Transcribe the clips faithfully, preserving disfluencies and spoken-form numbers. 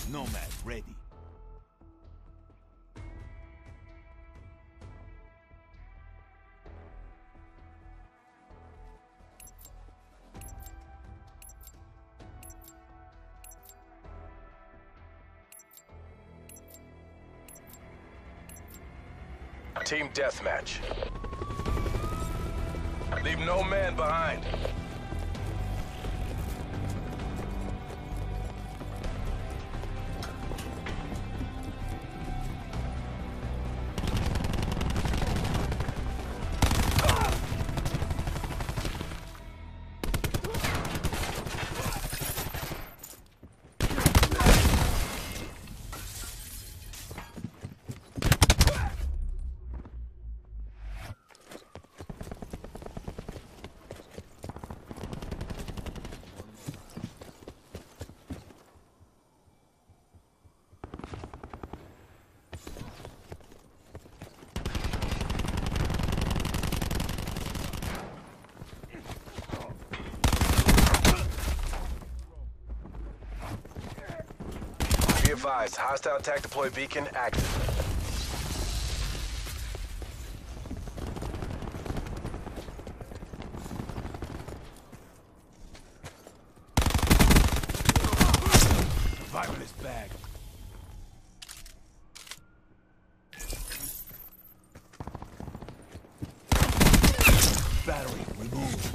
Nomad ready. Team deathmatch. Leave no man behind. Be advised, hostile attack deploy beacon active. Survivalist bag. Battery removed.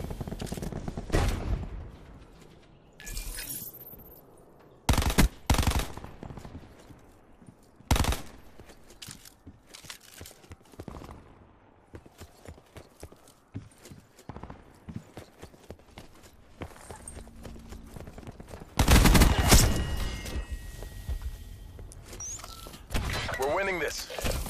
We're winning this.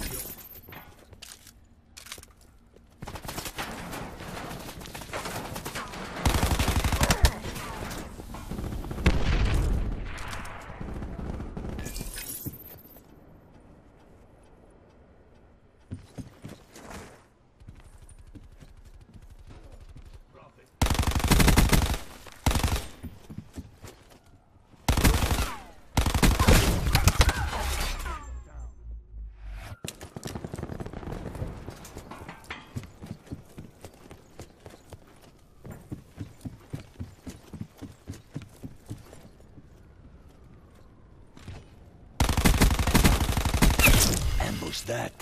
Ambush that.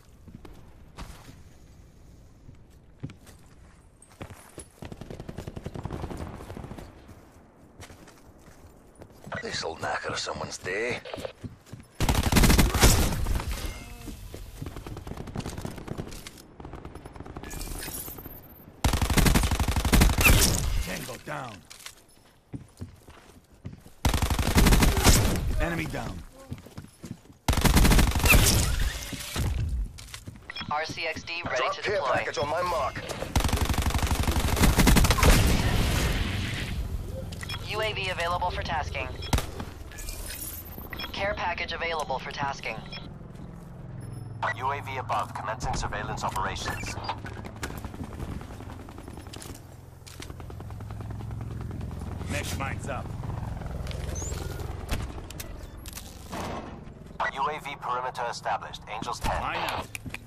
This'll knacker someone's day. Tango down. Enemy down. R C X D ready Drop to care deploy. package on my mark. U A V available for tasking. Care package available for tasking. U A V above, commencing surveillance operations. Mesh mines up. U A V perimeter established. Angels ten. Mine out.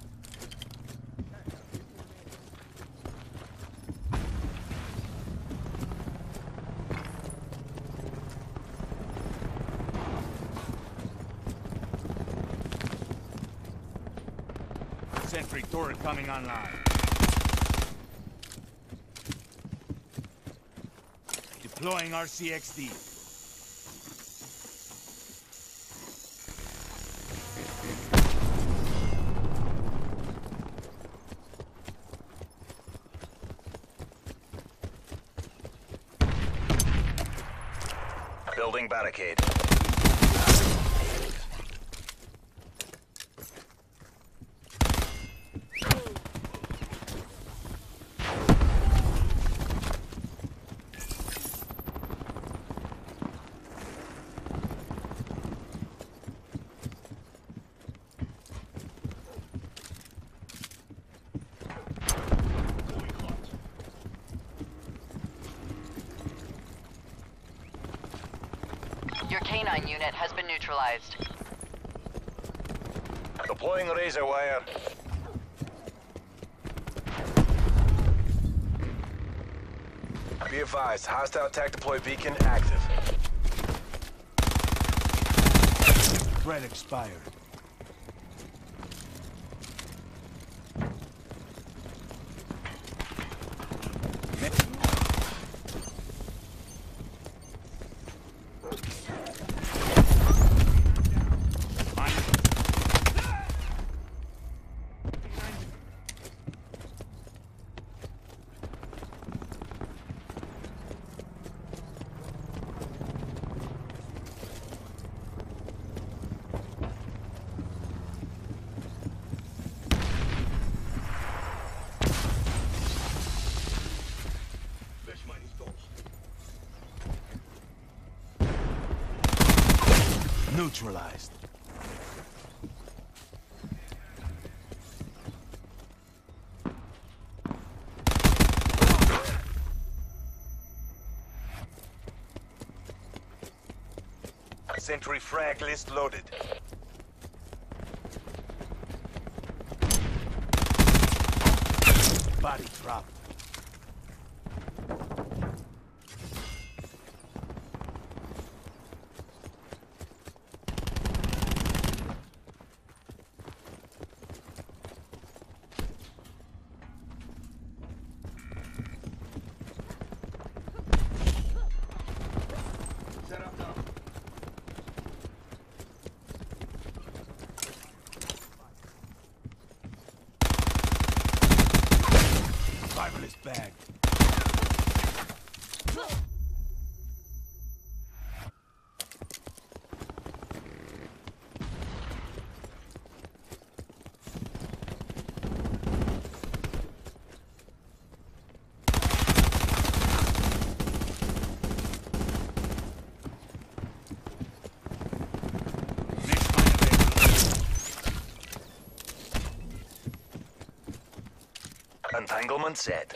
Sentry turret coming online. Deploying R C X D. Building barricade. Your canine unit has been neutralized. Deploying razor wire. Be advised, hostile attack deploy beacon active. Threat expired. Neutralized. Sentry frag list loaded. Body dropped. Survivalist bag. Entanglement set.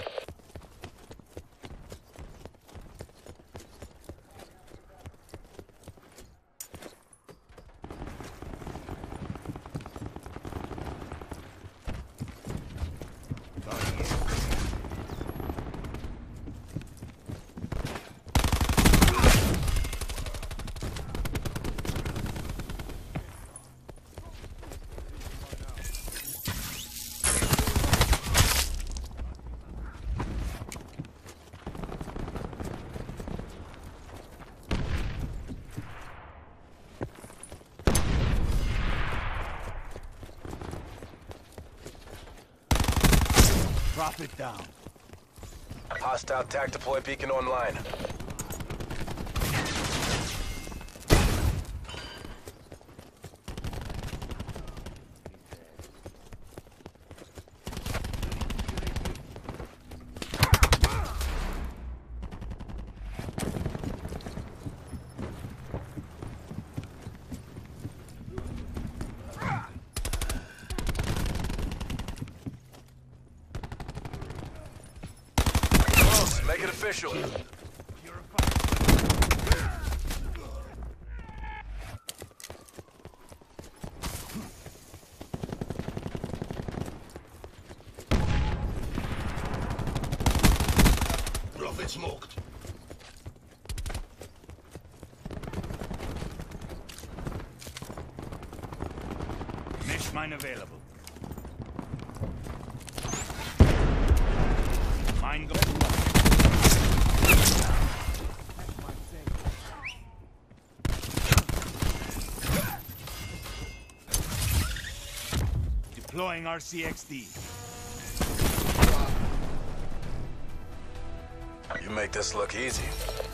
Drop it down. Hostile attack deploy beacon online. Make it official. Prophet smoked. Mesh mine available. Mine go. Deploying R C X D. You make this look easy.